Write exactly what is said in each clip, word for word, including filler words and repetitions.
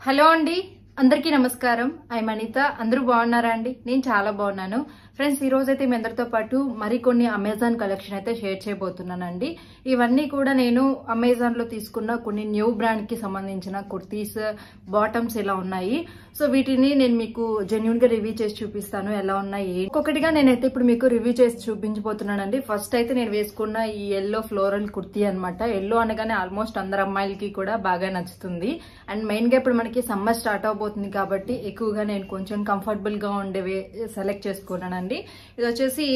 Hello అండి, అందరికీ నమస్కారం. ఐ అనిత. అందరూ బాగున్నారా అండి? నేను చాలా బాగున్నాను ఫ్రెండ్స్. ఈ రోజు అయితే మీ అందరితో పాటు మరికొన్ని అమెజాన్ కలెక్షన్ అయితే షేర్ చేయబోతున్నానండి. ఇవన్నీ కూడా నేను అమెజాన్ లో తీసుకున్న కొన్ని న్యూ బ్రాండ్ కి సంబంధించిన కుర్తీస్, బాటమ్స్ ఇలా ఉన్నాయి. సో వీటిని నేను మీకు జెన్యున్ గా రివ్యూ చేసి చూపిస్తాను ఎలా ఉన్నాయి. ఒక్కొక్కటిగా నేనైతే ఇప్పుడు మీకు రివ్యూ చేసి చూపించబోతున్నానండి. ఫస్ట్ అయితే నేను వేసుకున్న ఈ ఎల్లో ఫ్లోరల్ కుర్తీ అనమాట. ఎల్లో అనగానే ఆల్మోస్ట్ అందరు అమ్మాయిలకి కూడా బాగా నచ్చుతుంది. అండ్ మెయిన్ గా ఇప్పుడు మనకి సమ్మర్ స్టార్ట్ అవబోతుంది కాబట్టి ఎక్కువగా నేను కొంచెం కంఫర్టబుల్ గా ఉండేవి సెలెక్ట్ చేసుకున్నానండి. ఇది వచ్చేసి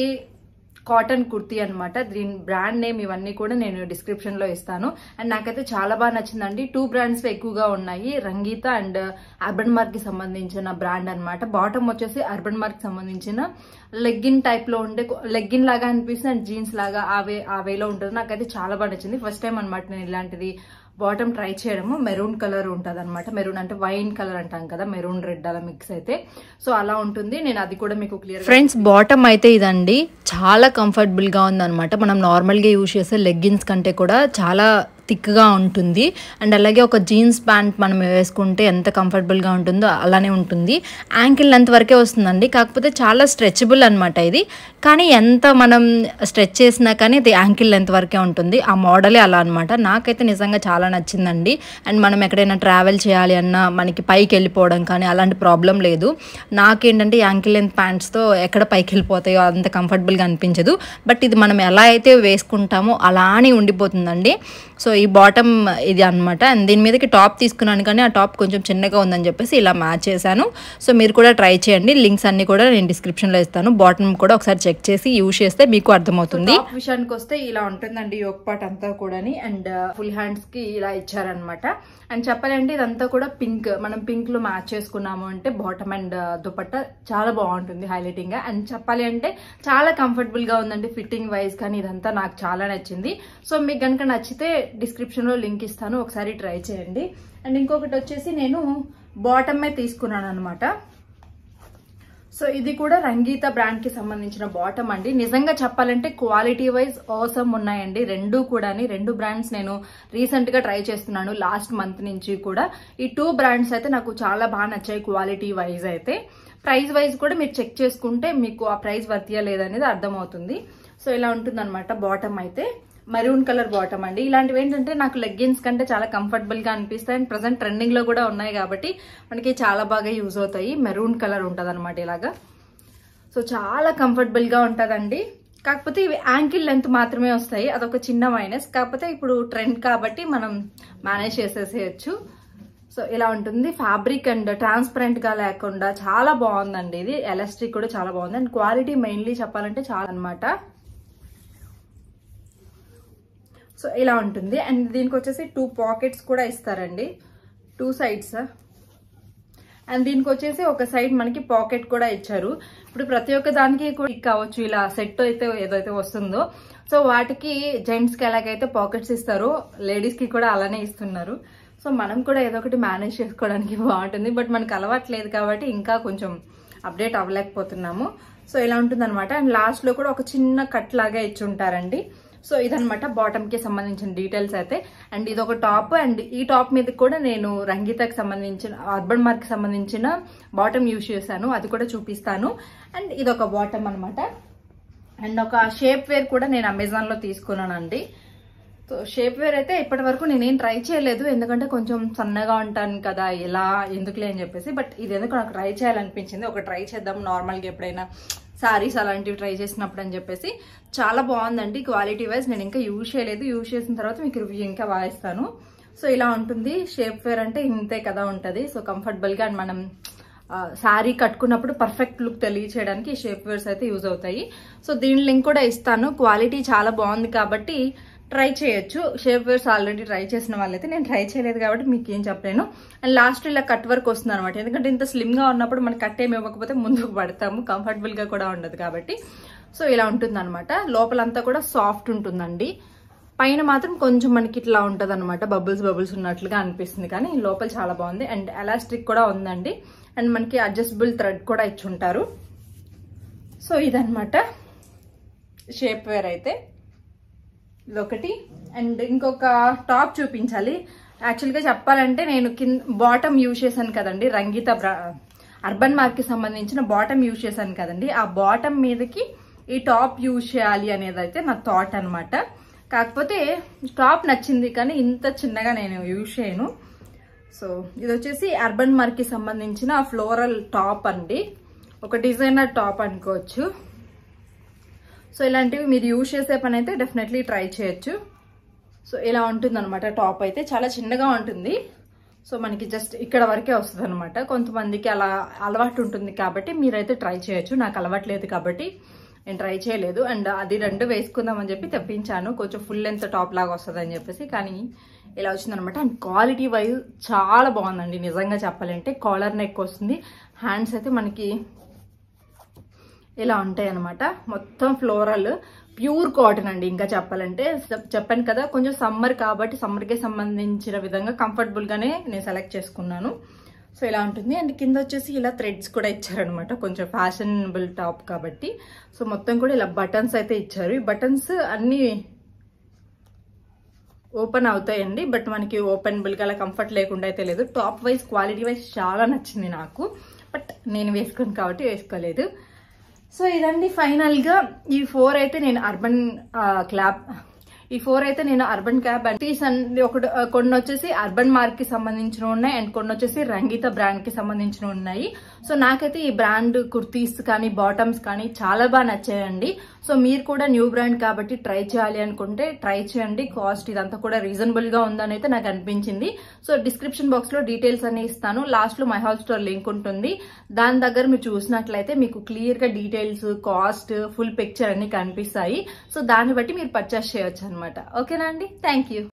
కాటన్ కుర్తీ అనమాట. దీని బ్రాండ్ నేమ్ ఇవన్నీ కూడా నేను డిస్క్రిప్షన్ లో ఇస్తాను. అండ్ నాకైతే చాలా బాగా నచ్చిందండి. టూ బ్రాండ్స్ ఎక్కువగా ఉన్నాయి, రంగీత అండ్ అర్బన్ మార్క్ కి సంబంధించిన బ్రాండ్ అనమాట. బాటమ్ వచ్చేసి అర్బన్ మార్క్ కి సంబంధించిన లెగ్గిన్ టైప్ లో ఉండే, లెగ్గిన్ లాగా అనిపిస్తుంది అండ్ జీన్స్ లాగా ఆ వే ఆ వేలో ఉంటుంది. నాకైతే చాలా బాగా నచ్చింది. ఫస్ట్ టైం అనమాట నేను ఇలాంటిది బాటమ్ ట్రై చేయడము. మెరూన్ కలర్ ఉంటుంది అనమాట. మెరూన్ అంటే వైన్ కలర్ అంటాం కదా, మెరూన్ రెడ్ అలా మిక్స్ అయితే సో అలా ఉంటుంది. నేను అది కూడా మీకు క్లియర్. ఫ్రెండ్స్, బాటమ్ అయితే ఇదండి చాలా కంఫర్టబుల్ గా ఉంది అనమాట. మనం నార్మల్ గా యూజ్ చేసే లెగ్గిన్స్ కంటే కూడా చాలా థిక్ గా ఉంటుంది. అండ్ అలాగే ఒక జీన్స్ ప్యాంట్ మనం వేసుకుంటే ఎంత కంఫర్టబుల్ గా ఉంటుందో అలానే ఉంటుంది. యాంకిల్ లెంత్ వరకే వస్తుందండి, కాకపోతే చాలా స్ట్రెచబుల్ అనమాట ఇది. కానీ ఎంత మనం స్ట్రెచ్ చేసినా కానీ ఇది యాంకిల్ లెంత్ వరకే ఉంటుంది. ఆ మోడలే అలా అనమాట. నాకైతే నిజంగా చాలా నచ్చిందండి. అండ్ మనం ఎక్కడైనా ట్రావెల్ చేయాలి అన్నా మనకి పైకి వెళ్ళిపోవడం కానీ అలాంటి ప్రాబ్లం లేదు. నాకేంటంటే యాంకిల్ లెంత్ ప్యాంట్స్తో ఎక్కడ పైకి వెళ్ళిపోతాయో అంత కంఫర్టబుల్గా అనిపించదు. బట్ ఇది మనం ఎలా అయితే వేసుకుంటామో అలానే ఉండిపోతుందండి. సో ఈ బాటమ్ ఇది అనమాట. అండ్ దీని మీదకి టాప్ తీసుకున్నాను కానీ ఆ టాప్ కొంచెం చిన్నగా ఉందని చెప్పేసి ఇలా మ్యాచ్ చేశాను. సో మీరు కూడా ట్రై చేయండి. లింక్స్ అన్ని కూడా నేను డిస్క్రిప్షన్లో ఇస్తాను. బాటమ్ కూడా ఒకసారి చెక్ చేసి యూజ్ చేస్తే మీకు అర్థమవుతుంది. టాప్ విషయానికి వస్తే ఇలా ఉంటుందండి యోక్ పార్ట్ అంతా కూడా. అండ్ ఫుల్ హ్యాండ్స్ కి ఇలా ఇచ్చారనమాట. అండ్ చెప్పాలంటే ఇదంతా కూడా పింక్, మనం పింక్ లో మ్యాచ్ చేసుకున్నాము అంటే బాటమ్ అండ్ దుపట్టా చాలా బాగుంటుంది హైలైటింగ్ గా. అండ్ చెప్పాలి అంటే చాలా కంఫర్టబుల్ గా ఉందండి ఫిట్టింగ్ వైజ్ కానీ. ఇదంతా నాకు చాలా నచ్చింది. సో మీకు కనుక నచ్చితే డిస్క్రిప్షన్ లో లింక్ ఇస్తాను, ఒకసారి ట్రై చేయండి. అండ్ ఇంకొకటి వచ్చేసి నేను బాటమే తీసుకున్నాను అనమాట. సో ఇది కూడా రంగీత బ్రాండ్ కి సంబంధించిన బాటమ్ అండి. నిజంగా చెప్పాలంటే క్వాలిటీ వైజ్ ఆసమ్ ఉన్నాయండి రెండు కూడా. రెండు బ్రాండ్స్ నేను రీసెంట్ గా ట్రై చేస్తున్నాను లాస్ట్ మంత్ నుంచి కూడా. ఈ టూ బ్రాండ్స్ అయితే నాకు చాలా బాగా నచ్చాయి క్వాలిటీ వైజ్ అయితే. ప్రైస్ వైజ్ కూడా మీరు చెక్ చేసుకుంటే మీకు ఆ ప్రైస్ వర్తియా లేదనేది అర్థమవుతుంది. సో ఇలా ఉంటుంది అనమాట బాటమ్ అయితే. మెరూన్ కలర్ బాటమ్ అండి. ఇలాంటివి ఏంటంటే నాకు లెగ్గిన్స్ కంటే చాలా కంఫర్టబుల్ గా అనిపిస్తాయి. అండ్ ప్రజెంట్ ట్రెండింగ్ లో కూడా ఉన్నాయి కాబట్టి మనకి చాలా బాగా యూజ్ అవుతాయి. మెరూన్ కలర్ ఉంటుంది అనమాట ఇలాగా. సో చాలా కంఫర్టబుల్ గా ఉంటుందండి. కాకపోతే ఇవి యాంకిల్ లెంత్ మాత్రమే వస్తాయి, అదొక చిన్న మైనస్. కాకపోతే ఇప్పుడు ట్రెండ్ కాబట్టి మనం మేనేజ్ చేసేసేయచ్చు. సో ఇలా ఉంటుంది. ఫ్యాబ్రిక్ అండ్ ట్రాన్స్పరెంట్ గా లేకుండా చాలా బాగుందండి ఇది. ఎలాస్టిక్ కూడా చాలా బాగుంది. అండ్ క్వాలిటీ మెయిన్లీ చెప్పాలంటే చాలా అనమాట. సో ఇలా ఉంటుంది. అండ్ దీనికి వచ్చేసి టూ పాకెట్స్ కూడా ఇస్తారండి, టూ సైడ్స్. అండ్ దీనికి వచ్చేసి ఒక సైడ్ మనకి పాకెట్ కూడా ఇచ్చారు. ఇప్పుడు ప్రతి ఒక్క దానికి కూడా కావచ్చు ఇలా సెట్ అయితే ఏదైతే వస్తుందో సో వాటికి జెంట్స్ కి ఎలాగైతే పాకెట్స్ ఇస్తారో లేడీస్ కి కూడా అలానే ఇస్తున్నారు. సో మనం కూడా ఏదో ఒకటి మేనేజ్ చేసుకోవడానికి బాగుంటుంది. బట్ మనకు అలవాట్లేదు కాబట్టి ఇంకా కొంచెం అప్డేట్ అవ్వలేకపోతున్నాము. సో ఇలా ఉంటుంది అనమాట. అండ్ లాస్ట్ లో కూడా ఒక చిన్న కట్ లాగా ఇచ్చి ఉంటారండి. సో ఇదనమాట బాటమ్ కి సంబంధించిన డీటెయిల్స్ అయితే. అండ్ ఇది ఒక టాప్. అండ్ ఈ టాప్ మీద కూడా నేను రంగీతకి సంబంధించిన అర్బన్ మార్క్ కి సంబంధించిన బాటమ్ యూజ్ చేశాను, అది కూడా చూపిస్తాను. అండ్ ఇది ఒక బాటమ్ అనమాట. అండ్ ఒక షేప్ వేర్ కూడా నేను అమెజాన్ లో తీసుకున్నానండి. సో షేప్ వేర్ అయితే ఇప్పటి వరకు నేనేం ట్రై చేయలేదు, ఎందుకంటే కొంచెం సన్నగా ఉంటాను కదా, ఎలా ఎందుకులే అని చెప్పేసి. బట్ ఇది ఎందుకు నాకు ట్రై చేయాలనిపించింది. ఒక ట్రై చేద్దాం నార్మల్గా ఎప్పుడైనా సారీస్ అలాంటివి ట్రై చేసినప్పుడు అని చెప్పేసి. చాలా బాగుందండి క్వాలిటీ వైజ్. నేను ఇంకా యూజ్ చేయలేదు, యూజ్ చేసిన తర్వాత మీకు రివ్యూ ఇంకా బాగా ఇస్తాను. సో ఇలా ఉంటుంది. షేప్ వేర్ అంటే ఇంతే కదా ఉంటుంది. సో కంఫర్టబుల్ గా మనం శారీ కట్టుకున్నప్పుడు పర్ఫెక్ట్ లుక్ తెలియచేయడానికి షేప్ వేర్స్ అయితే యూజ్ అవుతాయి. సో దీని లింక్ కూడా ఇస్తాను. క్వాలిటీ చాలా బాగుంది కాబట్టి ట్రై చేయొచ్చు. షేప్ వేర్స్ ఆల్రెడీ ట్రై చేసిన వాళ్ళైతే, నేను ట్రై చేయలేదు కాబట్టి మీకు ఏం చెప్పలేను. అండ్ లాస్ట్ ఇలా కట్ వర్క్ వస్తుంది అనమాట. ఎందుకంటే ఇంత స్లిమ్ గా ఉన్నప్పుడు మనకి కట్ ఏమి ఇవ్వకపోతే ముందుకు పడతాము, కంఫర్టబుల్ గా కూడా ఉండదు కాబట్టి. సో ఇలా ఉంటుంది అనమాట. లోపలంతా కూడా సాఫ్ట్ ఉంటుందండి. పైన మాత్రం కొంచెం మనకి ఇట్లా ఉంటది అనమాట, బబుల్స్ బబుల్స్ ఉన్నట్లుగా అనిపిస్తుంది. కానీ లోపల చాలా బాగుంది. అండ్ ఎలాస్టిక్ కూడా ఉందండి. అండ్ మనకి అడ్జస్టబుల్ థ్రెడ్ కూడా ఇచ్చి ఉంటారు. సో ఇదనమాట షేప్ వేర్ అయితే ఇదొకటి. అండ్ ఇంకొక టాప్ చూపించాలి. యాక్చువల్గా చెప్పాలంటే నేను కింద బాటమ్ యూజ్ చేశాను కదండి, రంగీత అర్బన్ మార్క్ కి సంబంధించిన బాటమ్ యూజ్ చేశాను కదండి, ఆ బాటమ్ మీదకి ఈ టాప్ యూజ్ చేయాలి అనేది అయితే నా థాట్ అనమాట. కాకపోతే టాప్ నచ్చింది కానీ ఇంత చిన్నగా నేను యూజ్ చేయను. సో ఇది వచ్చేసి అర్బన్ మార్క్ కి సంబంధించిన ఫ్లోరల్ టాప్ అండి, ఒక డిజైనర్ టాప్ అనుకోవచ్చు. సో ఇలాంటివి మీరు యూజ్ చేసే పని అయితే డెఫినెట్లీ ట్రై చేయొచ్చు. సో ఇలా ఉంటుంది అనమాట. టాప్ అయితే చాలా చిన్నగా ఉంటుంది. సో మనకి జస్ట్ ఇక్కడ వరకే వస్తుంది అనమాట. కొంతమందికి అలా అలవాటు ఉంటుంది కాబట్టి మీరైతే ట్రై చేయొచ్చు. నాకు అలవాటు లేదు కాబట్టి నేను ట్రై చేయలేదు. అండ్ అది రెండు వేసుకుందామని చెప్పి తెప్పించాను, కొంచెం ఫుల్ లెంత్ టాప్ లాగా వస్తుంది అని చెప్పేసి. కానీ ఇలా వచ్చిందనమాట. అండ్ క్వాలిటీ వైజ్ చాలా బాగుందండి నిజంగా చెప్పాలంటే. కాలర్ నెక్ వస్తుంది, హ్యాండ్స్ అయితే మనకి ఇలా ఉంటాయి అనమాట. మొత్తం ఫ్లోరల్ ప్యూర్ కాటన్ అండి. ఇంకా చెప్పాలంటే చెప్పాను కదా కొంచెం సమ్మర్ కాబట్టి సమ్మర్కే సంబంధించిన విధంగా కంఫర్టబుల్ గానే నేను సెలెక్ట్ చేసుకున్నాను. సో ఇలా ఉంటుంది. అండ్ కింద వచ్చేసి ఇలా థ్రెడ్స్ కూడా ఇచ్చారనమాట, కొంచెం ఫ్యాషనబుల్ టాప్ కాబట్టి. సో మొత్తం కూడా ఇలా బటన్స్ అయితే ఇచ్చారు. ఈ బటన్స్ అన్ని ఓపెన్ అవుతాయండి, బట్ మనకి ఓపెనబుల్ గా అలా కంఫర్ట్ లేకుండా అయితే లేదు. టాప్ వైజ్ క్వాలిటీ వైజ్ చాలా నచ్చింది నాకు, బట్ నేను వేసుకోను కాబట్టి వేసుకోలేదు. సో ఇదండి ఫైనల్ గా ఈ ఫోర్ అయితే నేను అర్బన్ క్లాబ్ ఈ ఫోర్ అయితే నేను అర్బన్ క్యాబ్ అండ్ ఒకటి కొన్ని వచ్చేసి అర్బన్ మార్క్ కి సంబంధించిన ఉన్నాయి అండ్ కొన్ని వచ్చేసి రంగీత బ్రాండ్ కి సంబంధించిన ఉన్నాయి. సో నాకైతే ఈ బ్రాండ్ కుర్తీస్ కానీ బాటమ్స్ కానీ చాలా బాగా నచ్చాయండి. సో మీరు కూడా న్యూ బ్రాండ్ కాబట్టి ట్రై చేయాలి అనుకుంటే ట్రై చేయండి. కాస్ట్ ఇదంతా కూడా రీజనబుల్ గా ఉందని అయితే నాకు అనిపించింది. సో డిస్క్రిప్షన్ బాక్స్ లో డీటెయిల్స్ అన్ని ఇస్తాను, లాస్ట్ లో మై హౌస్ స్టోర్ లింక్ ఉంటుంది. దాని దగ్గర మీరు చూసినట్లయితే మీకు క్లియర్ గా డీటెయిల్స్, కాస్ట్, ఫుల్ పిక్చర్ అన్ని కనిపిస్తాయి. సో దాన్ని బట్టి మీరు పర్చేస్ చేయొచ్చు అనమాట. ఓకేనా అండి, థ్యాంక్ యూ.